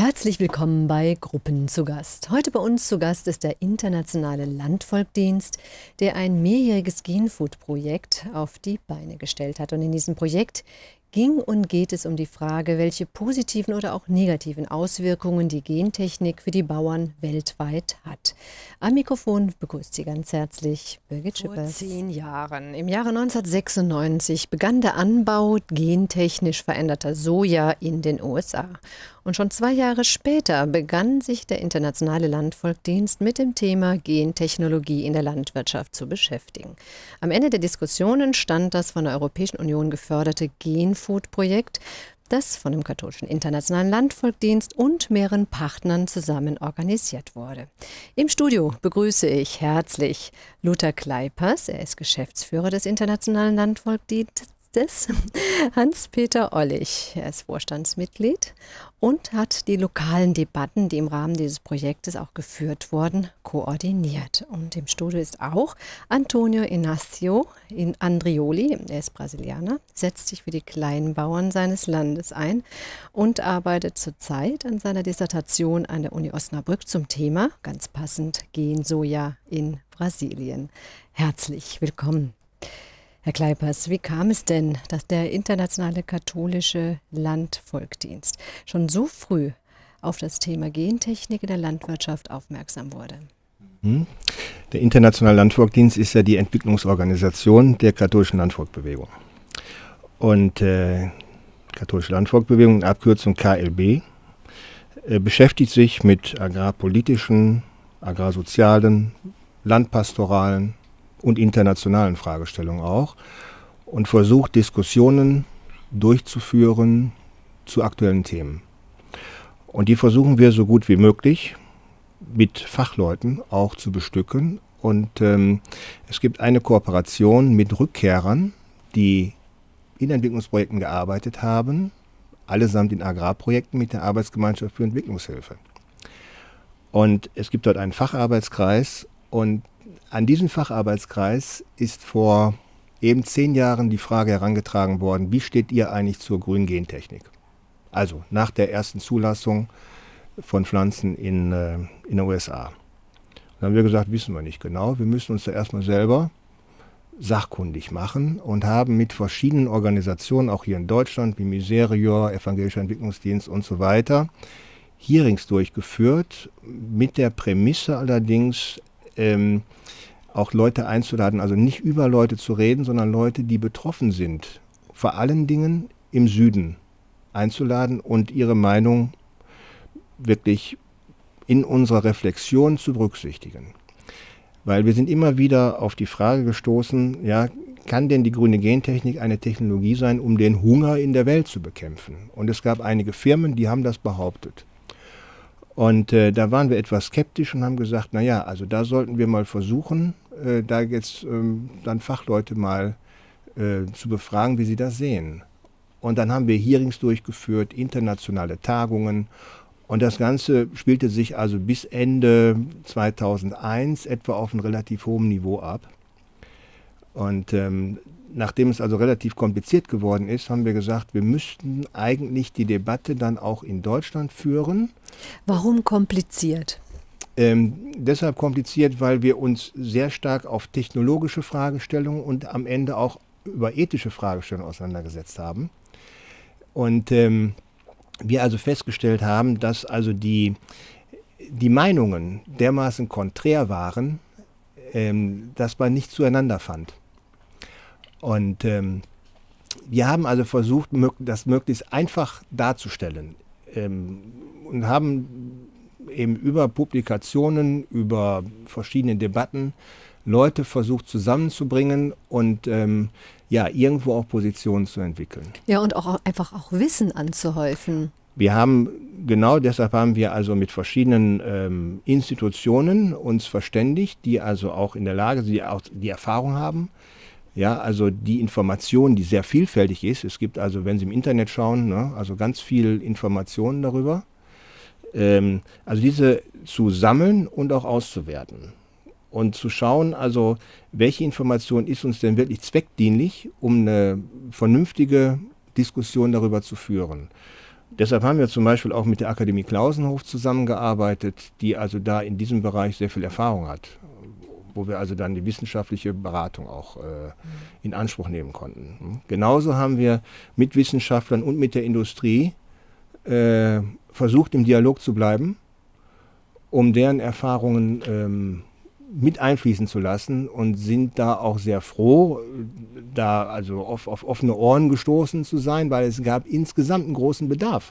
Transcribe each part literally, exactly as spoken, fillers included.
Herzlich willkommen bei Gruppen zu Gast. Heute bei uns zu Gast ist der Internationale Landvolkdienst, der ein mehrjähriges Genfood-Projekt auf die Beine gestellt hat. Und in diesem Projekt ging und geht es um die Frage, welche positiven oder auch negativen Auswirkungen die Gentechnik für die Bauern weltweit hat. Am Mikrofon begrüßt Sie ganz herzlich Birgit Schippers. Vor zehn Jahren, im Jahre neunzehnhundertsechsundneunzig, begann der Anbau gentechnisch veränderter Soja in den U S A. Und schon zwei Jahre später begann sich der Internationale Landvolkdienst mit dem Thema Gentechnologie in der Landwirtschaft zu beschäftigen. Am Ende der Diskussionen stand das von der Europäischen Union geförderte Genfood-Projekt, das von dem katholischen Internationalen Landvolkdienst und mehreren Partnern zusammen organisiert wurde. Im Studio begrüße ich herzlich Lothar Kleipers, er ist Geschäftsführer des Internationalen Landvolkdienstes, Hans-Peter Ollich, er ist Vorstandsmitglied und hat die lokalen Debatten, die im Rahmen dieses Projektes auch geführt wurden, koordiniert. Und im Studio ist auch Antonio Inácio Andrioli, er ist Brasilianer, setzt sich für die Kleinbauern seines Landes ein und arbeitet zurzeit an seiner Dissertation an der Uni Osnabrück zum Thema, ganz passend, Gensoja in Brasilien. Herzlich willkommen. Herr Kleipers, wie kam es denn, dass der Internationale Katholische Landvolkdienst schon so früh auf das Thema Gentechnik in der Landwirtschaft aufmerksam wurde? Der Internationale Landvolkdienst ist ja die Entwicklungsorganisation der katholischen Landvolkbewegung. Und äh, katholische Landvolkbewegung, in Abkürzung K L B, äh, beschäftigt sich mit agrarpolitischen, agrarsozialen, landpastoralen und internationalen Fragestellungen auch und versucht, Diskussionen durchzuführen zu aktuellen Themen. Und die versuchen wir so gut wie möglich mit Fachleuten auch zu bestücken. Und ähm, es gibt eine Kooperation mit Rückkehrern, die in Entwicklungsprojekten gearbeitet haben, allesamt in Agrarprojekten mit der Arbeitsgemeinschaft für Entwicklungshilfe. Und es gibt dort einen Facharbeitskreis und an diesen Facharbeitskreis ist vor eben zehn Jahren die Frage herangetragen worden, wie steht ihr eigentlich zur grünen Gentechnik? Also nach der ersten Zulassung von Pflanzen in, äh, in den U S A. Dann haben wir gesagt, wissen wir nicht genau, wir müssen uns da erstmal selber sachkundig machen und haben mit verschiedenen Organisationen, auch hier in Deutschland, wie Miserior, Evangelischer Entwicklungsdienst und so weiter, Hearings durchgeführt, mit der Prämisse allerdings, ähm, auch Leute einzuladen, also nicht über Leute zu reden, sondern Leute, die betroffen sind, vor allen Dingen im Süden einzuladen und ihre Meinung wirklich in unserer Reflexion zu berücksichtigen. Weil wir sind immer wieder auf die Frage gestoßen, ja, kann denn die grüne Gentechnik eine Technologie sein, um den Hunger in der Welt zu bekämpfen? Und es gab einige Firmen, die haben das behauptet. Und äh, da waren wir etwas skeptisch und haben gesagt, naja, also da sollten wir mal versuchen, äh, da jetzt ähm, dann Fachleute mal äh, zu befragen, wie sie das sehen. Und dann haben wir Hearings durchgeführt, internationale Tagungen. Und das Ganze spielte sich also bis Ende zweitausendeins etwa auf einem relativ hohen Niveau ab. Und ähm, nachdem es also relativ kompliziert geworden ist, haben wir gesagt, wir müssten eigentlich die Debatte dann auch in Deutschland führen. Warum kompliziert? Ähm, deshalb kompliziert, weil wir uns sehr stark auf technologische Fragestellungen und am Ende auch über ethische Fragestellungen auseinandergesetzt haben. Und ähm, wir also festgestellt haben, dass also die, die Meinungen dermaßen konträr waren, ähm, dass man nicht zueinander fand. Und ähm, wir haben also versucht, das möglichst einfach darzustellen ähm, und haben eben über Publikationen, über verschiedene Debatten Leute versucht zusammenzubringen und ähm, ja, irgendwo auch Positionen zu entwickeln. Ja, und auch einfach auch Wissen anzuhäufen. Wir haben, genau deshalb haben wir also mit verschiedenen ähm, Institutionen uns verständigt, die also auch in der Lage sind, die auch die Erfahrung haben. Ja, also die Information, die sehr vielfältig ist. Es gibt also, wenn Sie im Internet schauen, ne, also ganz viel Informationen darüber. Ähm, also diese zu sammeln und auch auszuwerten. Und zu schauen, also welche Information ist uns denn wirklich zweckdienlich, um eine vernünftige Diskussion darüber zu führen. Deshalb haben wir zum Beispiel auch mit der Akademie Klausenhof zusammengearbeitet, die also da in diesem Bereich sehr viel Erfahrung hat, wo wir also dann die wissenschaftliche Beratung auch äh, in Anspruch nehmen konnten. Genauso haben wir mit Wissenschaftlern und mit der Industrie äh, versucht, im Dialog zu bleiben, um deren Erfahrungen ähm, mit einfließen zu lassen und sind da auch sehr froh, da also auf, auf offene Ohren gestoßen zu sein, weil es gab insgesamt einen großen Bedarf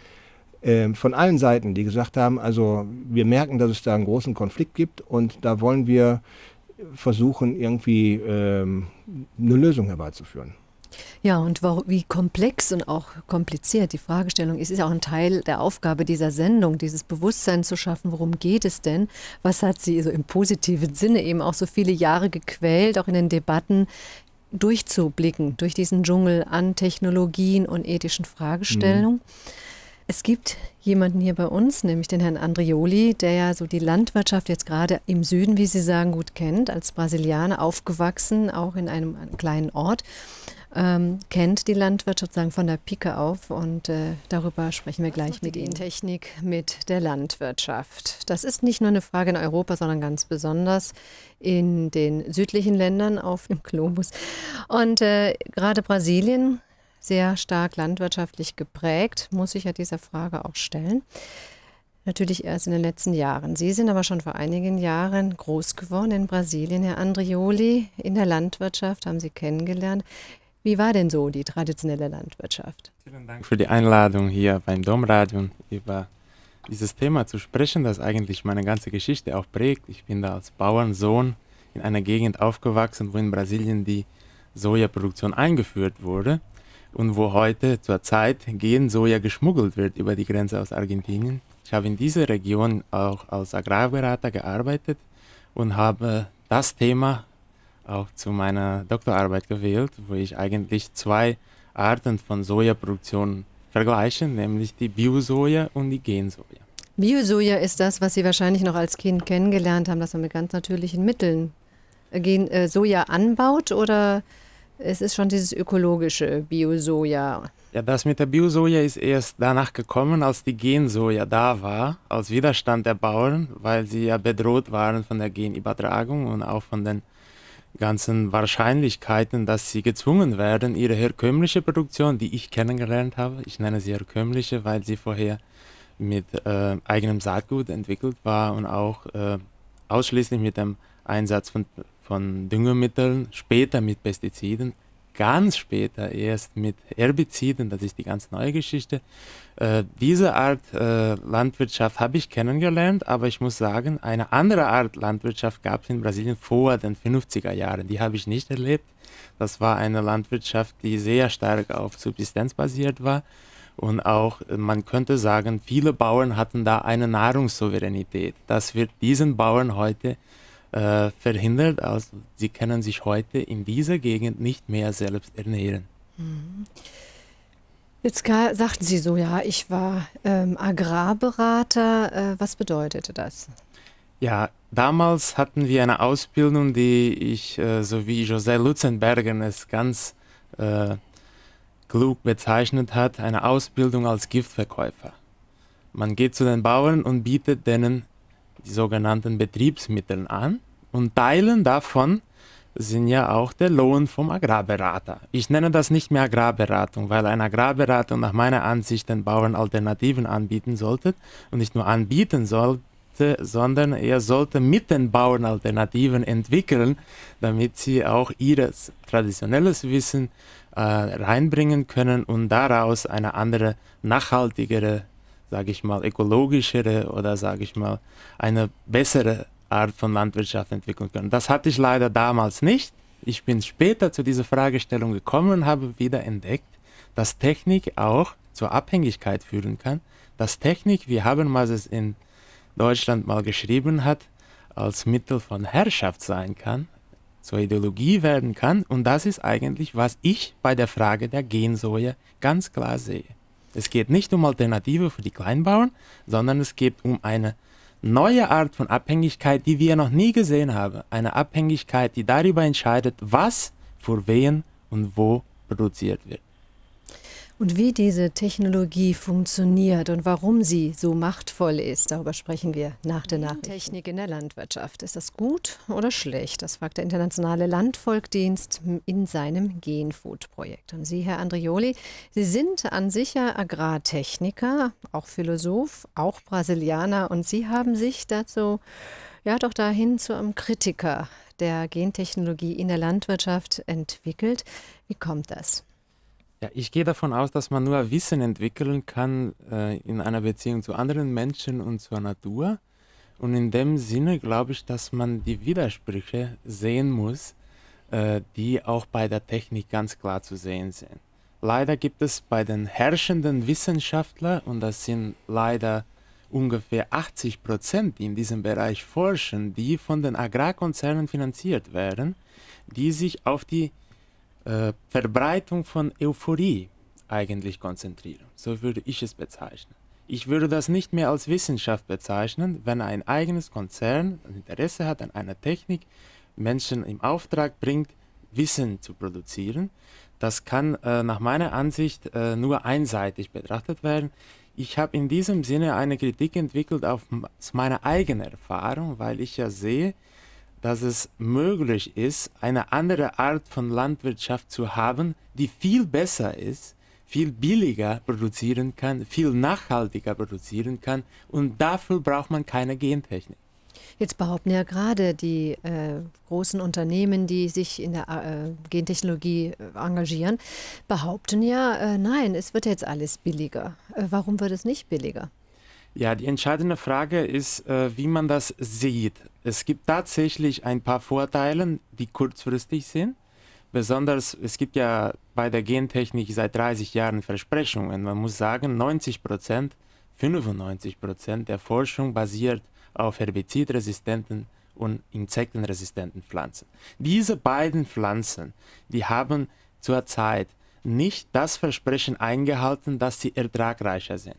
äh, von allen Seiten, die gesagt haben, also wir merken, dass es da einen großen Konflikt gibt und da wollen wir versuchen, irgendwie ähm, eine Lösung herbeizuführen. Ja, und wie komplex und auch kompliziert die Fragestellung ist, ist auch ein Teil der Aufgabe dieser Sendung, dieses Bewusstsein zu schaffen, worum geht es denn? Was hat sie so im positiven Sinne eben auch so viele Jahre gequält, auch in den Debatten durchzublicken, durch diesen Dschungel an Technologien und ethischen Fragestellungen. Mhm. Es gibt jemanden hier bei uns, nämlich den Herrn Andrioli, der ja so die Landwirtschaft jetzt gerade im Süden, wie Sie sagen, gut kennt, als Brasilianer aufgewachsen, auch in einem, einem kleinen Ort. Ähm, kennt die Landwirtschaft sagen von der Pike auf und äh, darüber sprechen wir gleich mit Ihnen. Technik mit der Landwirtschaft. Das ist nicht nur eine Frage in Europa, sondern ganz besonders in den südlichen Ländern auf dem Globus. Und äh, gerade Brasilien, sehr stark landwirtschaftlich geprägt, muss sich ja dieser Frage auch stellen. Natürlich erst in den letzten Jahren. Sie sind aber schon vor einigen Jahren groß geworden in Brasilien, Herr Andrioli, in der Landwirtschaft, haben Sie kennengelernt. Wie war denn so die traditionelle Landwirtschaft? Vielen Dank für die Einladung, hier beim Domradio über dieses Thema zu sprechen, das eigentlich meine ganze Geschichte auch prägt. Ich bin da als Bauernsohn in einer Gegend aufgewachsen, wo in Brasilien die Sojaproduktion eingeführt wurde und wo heute zur Zeit gehen Soja geschmuggelt wird über die Grenze aus Argentinien. Ich habe in dieser Region auch als Agrarberater gearbeitet und habe das Thema auch zu meiner Doktorarbeit gewählt, wo ich eigentlich zwei Arten von Sojaproduktion vergleiche, nämlich die Biosoja und die Gensoja. Biosoja ist das, was Sie wahrscheinlich noch als Kind kennengelernt haben, dass man mit ganz natürlichen Mitteln Gen äh, Soja anbaut, oder es ist schon dieses ökologische Biosoja? Ja, das mit der Biosoja ist erst danach gekommen, als die Gensoja da war, als Widerstand der Bauern, weil sie ja bedroht waren von der Genübertragung und auch von den ganzen Wahrscheinlichkeiten, dass sie gezwungen werden, ihre herkömmliche Produktion, die ich kennengelernt habe, ich nenne sie herkömmliche, weil sie vorher mit äh, eigenem Saatgut entwickelt war und auch äh, ausschließlich mit dem Einsatz von, von Düngemitteln, später mit Pestiziden, ganz später erst mit Herbiziden, das ist die ganz neue Geschichte. Äh, diese Art äh, Landwirtschaft habe ich kennengelernt, aber ich muss sagen, eine andere Art Landwirtschaft gab es in Brasilien vor den fünfziger Jahren. Die habe ich nicht erlebt. Das war eine Landwirtschaft, die sehr stark auf Subsistenz basiert war. Und auch, man könnte sagen, viele Bauern hatten da eine Nahrungssouveränität. Das wird diesen Bauern heute äh, verhindert. Also sie können sich heute in dieser Gegend nicht mehr selbst ernähren. Mhm. Jetzt sagten Sie so, ja, ich war ähm, Agrarberater. Äh, was bedeutete das? Ja, damals hatten wir eine Ausbildung, die ich, äh, so wie José Lutzenberger es ganz äh, klug bezeichnet hat, eine Ausbildung als Giftverkäufer. Man geht zu den Bauern und bietet denen die sogenannten Betriebsmittel an und Teilen davon sind ja auch der Lohn vom Agrarberater. Ich nenne das nicht mehr Agrarberatung, weil ein Agrarberater nach meiner Ansicht den Bauern Alternativen anbieten sollte und nicht nur anbieten sollte, sondern er sollte mit den Bauern Alternativen entwickeln, damit sie auch ihr traditionelles Wissen äh, reinbringen können und daraus eine andere, nachhaltigere, sage ich mal, ökologischere oder sage ich mal, eine bessere Art von Landwirtschaft entwickeln können. Das hatte ich leider damals nicht. Ich bin später zu dieser Fragestellung gekommen und habe wieder entdeckt, dass Technik auch zur Abhängigkeit führen kann. Dass Technik, wie Habermas es in Deutschland mal geschrieben hat, als Mittel von Herrschaft sein kann, zur Ideologie werden kann. Und das ist eigentlich, was ich bei der Frage der Gensoja ganz klar sehe. Es geht nicht um Alternative für die Kleinbauern, sondern es geht um eine neue Art von Abhängigkeit, die wir noch nie gesehen haben. Eine Abhängigkeit, die darüber entscheidet, was, für wen und wo produziert wird. Und wie diese Technologie funktioniert und warum sie so machtvoll ist, darüber sprechen wir nach der Nachricht. Technik in der Landwirtschaft. Ist das gut oder schlecht? Das fragt der Internationale Landvolkdienst in seinem Genfood-Projekt. Und Sie, Herr Andrioli, Sie sind an sich ja Agrartechniker, auch Philosoph, auch Brasilianer. Und Sie haben sich dazu, ja doch dahin zu einem Kritiker der Gentechnologie in der Landwirtschaft entwickelt. Wie kommt das? Ja, ich gehe davon aus, dass man nur Wissen entwickeln kann äh, in einer Beziehung zu anderen Menschen und zur Natur. Und in dem Sinne glaube ich, dass man die Widersprüche sehen muss, äh, die auch bei der Technik ganz klar zu sehen sind. Leider gibt es bei den herrschenden Wissenschaftlern, und das sind leider ungefähr achtzig Prozent, die in diesem Bereich forschen, die von den Agrarkonzernen finanziert werden, die sich auf die Äh, Verbreitung von Euphorie eigentlich konzentrieren. So würde ich es bezeichnen. Ich würde das nicht mehr als Wissenschaft bezeichnen, wenn ein eigenes Konzern ein Interesse hat an einer Technik, Menschen im Auftrag bringt, Wissen zu produzieren. Das kann äh, nach meiner Ansicht äh, nur einseitig betrachtet werden. Ich habe in diesem Sinne eine Kritik entwickelt auf meine eigene Erfahrung, weil ich ja sehe, dass es möglich ist, eine andere Art von Landwirtschaft zu haben, die viel besser ist, viel billiger produzieren kann, viel nachhaltiger produzieren kann, und dafür braucht man keine Gentechnik. Jetzt behaupten ja gerade die äh, großen Unternehmen, die sich in der äh, Gentechnologie äh, engagieren, behaupten ja, äh, nein, es wird jetzt alles billiger. Äh, warum wird es nicht billiger? Ja, die entscheidende Frage ist, äh, wie man das sieht. Es gibt tatsächlich ein paar Vorteile, die kurzfristig sind. Besonders, es gibt ja bei der Gentechnik seit dreißig Jahren Versprechungen. Man muss sagen, neunzig Prozent, fünfundneunzig Prozent der Forschung basiert auf herbizidresistenten und insektenresistenten Pflanzen. Diese beiden Pflanzen, die haben zurzeit nicht das Versprechen eingehalten, dass sie ertragreicher sind.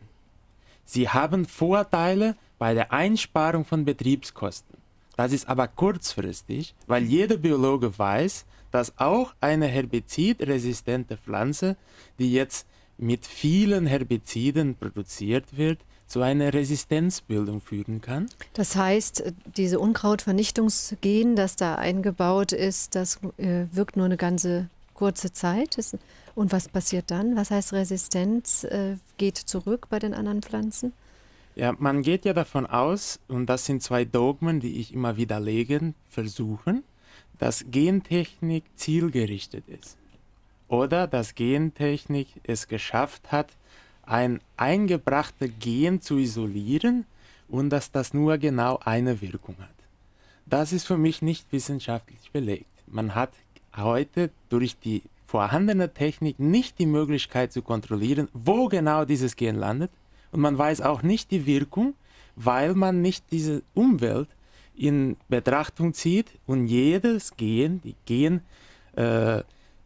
Sie haben Vorteile bei der Einsparung von Betriebskosten. Das ist aber kurzfristig, weil jeder Biologe weiß, dass auch eine herbizidresistente Pflanze, die jetzt mit vielen Herbiziden produziert wird, zu einer Resistenzbildung führen kann. Das heißt, diese Unkrautvernichtungsgen, das da eingebaut ist, das äh, wirkt nur eine ganze kurze Zeit. Und was passiert dann? Was heißt Resistenz äh, geht zurück bei den anderen Pflanzen? Ja, man geht ja davon aus, und das sind zwei Dogmen, die ich immer widerlegen versuche, dass Gentechnik zielgerichtet ist. Oder dass Gentechnik es geschafft hat, ein eingebrachtes Gen zu isolieren und dass das nur genau eine Wirkung hat. Das ist für mich nicht wissenschaftlich belegt. Man hat heute durch die vorhandene Technik nicht die Möglichkeit zu kontrollieren, wo genau dieses Gen landet, und man weiß auch nicht die Wirkung, weil man nicht diese Umwelt in Betrachtung zieht, und jedes Gen, die Gen, äh, äh,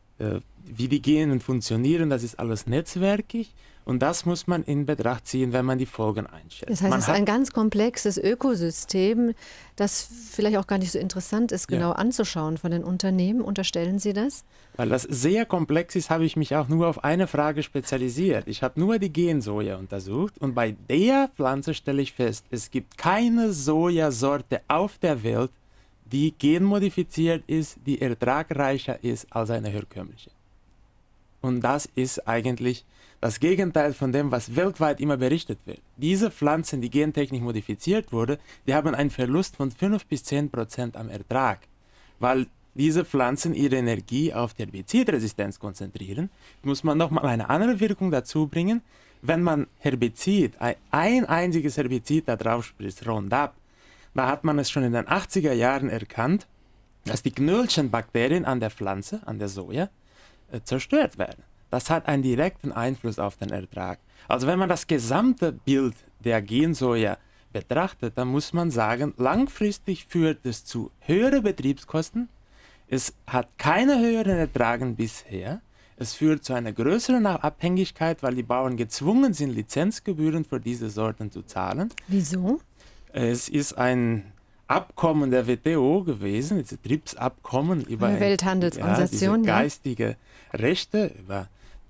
wie die Gene funktionieren, das ist alles netzwerkig, und das muss man in Betracht ziehen, wenn man die Folgen einschätzt. Das heißt, man es ist ein ganz komplexes Ökosystem, das vielleicht auch gar nicht so interessant ist, genau ja. anzuschauen von den Unternehmen. Unterstellen Sie das? Weil das sehr komplex ist, habe ich mich auch nur auf eine Frage spezialisiert. Ich habe nur die Gensoja untersucht, und bei der Pflanze stelle ich fest, es gibt keine Sojasorte auf der Welt, die genmodifiziert ist, die ertragreicher ist als eine herkömmliche. Und das ist eigentlich das Gegenteil von dem, was weltweit immer berichtet wird. Diese Pflanzen, die gentechnisch modifiziert wurden, die haben einen Verlust von fünf bis zehn Prozent am Ertrag, weil diese Pflanzen ihre Energie auf die Herbizidresistenz konzentrieren. Muss man nochmal eine andere Wirkung dazu bringen. Wenn man Herbizid, ein einziges Herbizid da drauf spritzt, Roundup, da hat man es schon in den achtziger Jahren erkannt, dass die Knöllchenbakterien an der Pflanze, an der Soja, äh, zerstört werden. Das hat einen direkten Einfluss auf den Ertrag. Also wenn man das gesamte Bild der Gensoja betrachtet, dann muss man sagen, langfristig führt es zu höheren Betriebskosten. Es hat keine höheren Erträge bisher. Es führt zu einer größeren Abhängigkeit, weil die Bauern gezwungen sind, Lizenzgebühren für diese Sorten zu zahlen. Wieso? Es ist ein Abkommen der W T O gewesen, das TRIPS-Abkommen über die Welthandelsorganisation, ja, diese geistige Rechte, über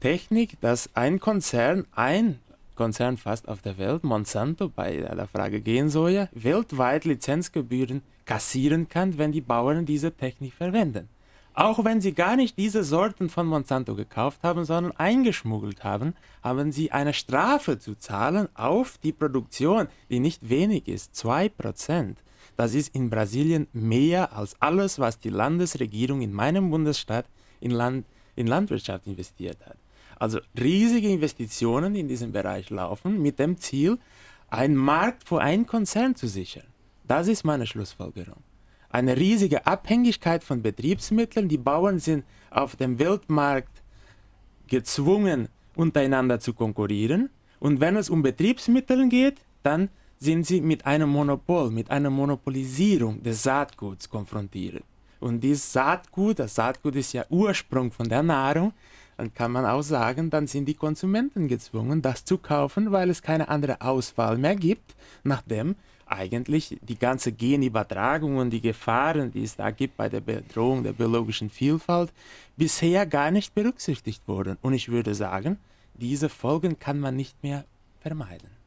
Technik, dass ein Konzern, ein Konzern fast auf der Welt, Monsanto bei der Frage Gensoja, weltweit Lizenzgebühren kassieren kann, wenn die Bauern diese Technik verwenden. Auch wenn sie gar nicht diese Sorten von Monsanto gekauft haben, sondern eingeschmuggelt haben, haben sie eine Strafe zu zahlen auf die Produktion, die nicht wenig ist, zwei Prozent. Das ist in Brasilien mehr als alles, was die Landesregierung in meinem Bundesstaat in, Land, in Landwirtschaft investiert hat. Also riesige Investitionen in diesem Bereich laufen mit dem Ziel, einen Markt für einen Konzern zu sichern. Das ist meine Schlussfolgerung. Eine riesige Abhängigkeit von Betriebsmitteln. Die Bauern sind auf dem Weltmarkt gezwungen, untereinander zu konkurrieren. Und wenn es um Betriebsmittel geht, dann sind sie mit einem Monopol, mit einer Monopolisierung des Saatguts konfrontiert. Und dieses Saatgut, das Saatgut ist ja Ursprung von der Nahrung, dann kann man auch sagen, dann sind die Konsumenten gezwungen, das zu kaufen, weil es keine andere Auswahl mehr gibt, nachdem eigentlich die ganze Genübertragung und die Gefahren, die es da gibt bei der Bedrohung der biologischen Vielfalt, bisher gar nicht berücksichtigt wurden. Und ich würde sagen, diese Folgen kann man nicht mehr vermeiden.